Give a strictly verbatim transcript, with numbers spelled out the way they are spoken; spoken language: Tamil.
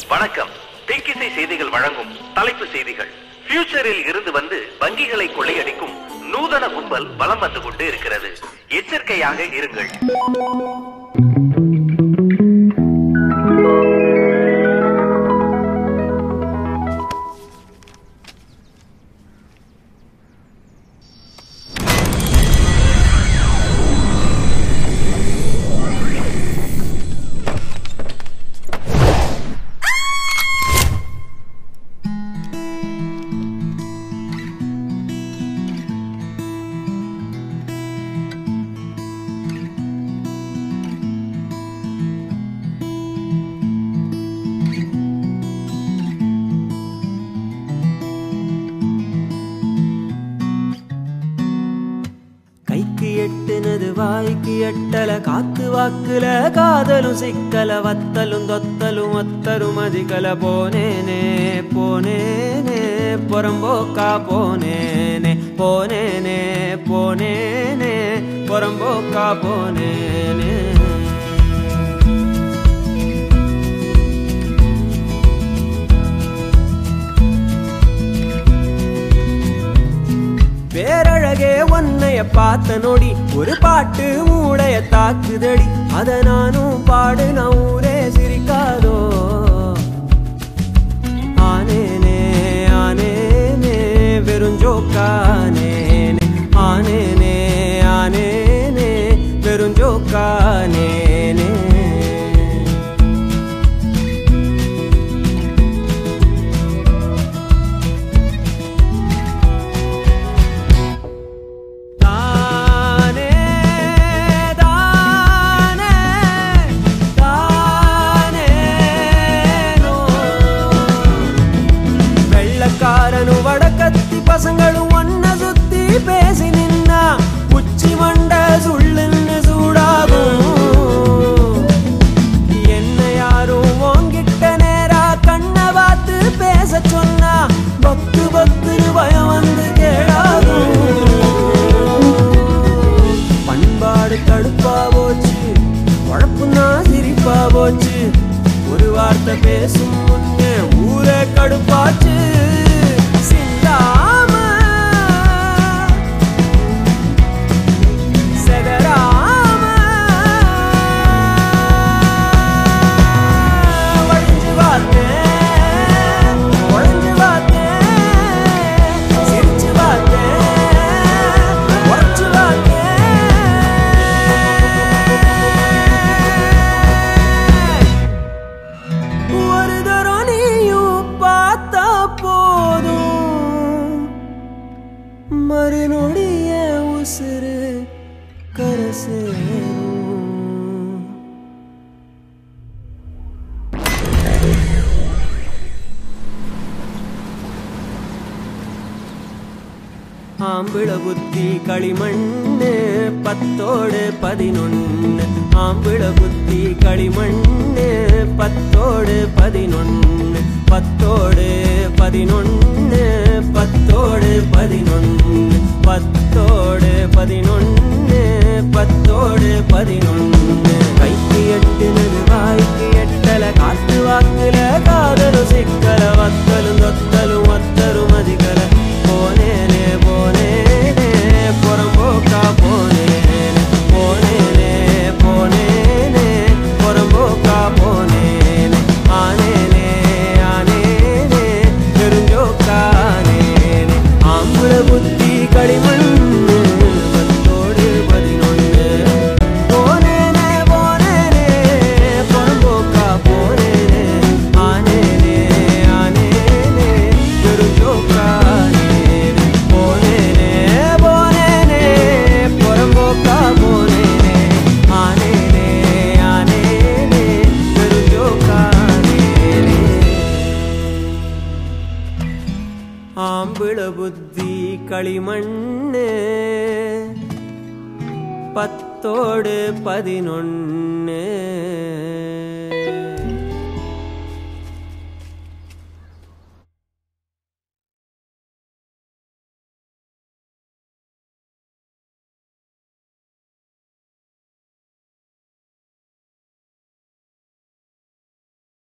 வணக்கம். திங்கிசை செய்திகள் வழங்கும் தலைப்பு செய்திகள். ஃபியூச்சரில் இருந்து வந்து வங்கிகளை கொள்ளையடிக்கும் நூதன கும்பல் வலம் வந்து கொண்டு இருக்கிறது. எச்சரிக்கையாக இருங்கள். வாய்க்கு எட்டல காத்து வாக்குல காதலும் சிக்கல வத்தலும் தொத்தலும் ஒத்தரும் அதிகல போனேனே போனேனே புறம்போக்கா போனேனே போனேனே போனேனே புறம்போக்கா போனேனே பேரழகே ஒன்னைய பார்த்த நொடி ஒரு பாட்டு மூளைய தாக்குதடி அத நானும் பாடு நான் ஊரே சிரிக்காதோ ஆனேனே ஆனேனே வெறுஞ்சோக்கானேனே ஆனேனே ஆனேனே வெறுஞ்சோக்கானேனே பசங்களும் ஒன்ன சுத்தி பேசி நின்னா உச்சி மண்ட சுள்ளுன்னு சூடாகும் என்ன யாரும் உன்கிட்ட நேரா கண்ண பார்த்து பேச சொன்னா பத்து பத்துன்னு பயம் வந்து கேடாகும் பண்பாடு கடுப்பா போச்சு உழப்புனா சிரிப்பா போச்சு ஒரு வார்த்தை பேசும் முன்னே ஊரே கடுப்பாச்சு மறுநொடிய உசுறு கரசேரும் ஆம்பிள புத்தி களிமண்ணு பத்தோடு பதினொன்னு ஆம்பிள புத்தி களிமண்ணு பத்தோடு பதினொன்னு பத்தோடு பதினொன்னு பத்தோடு பதினொன்னு பத்தோடு பதினொன்னு பத்தோடு பதினொன்னு கைக்கு எட்டுனது வாய்க்கு எட்டல காத்து வாக்குல காதலும் சிக்கல வத்தலும் தொத்தலும் ஒத்தரும் அதிகல போனேனே போனேனே புறம்போக்கா போனேனே போனேனே போனேனே புறம்போக்கா போனேனே ஆனேனே ஆனேனே பெருஞ்சோக்கானேனே ஆம்புல புத்தி களிமண்ணு பத்தோடு பதினொன்னு போனேனே போனேனே புறம்போக்கா போனேனே ஆனேனே ஆனேனே பெருஞ்சோக்கானே போனேனே போனேனே புறம்போக்கா போனேனே ஆனேனே ஆனேனே பெருஞ்சோக்கானே ஆம்பிள புத்தி களிமண்ணு பத்தோடு பதினொன்னு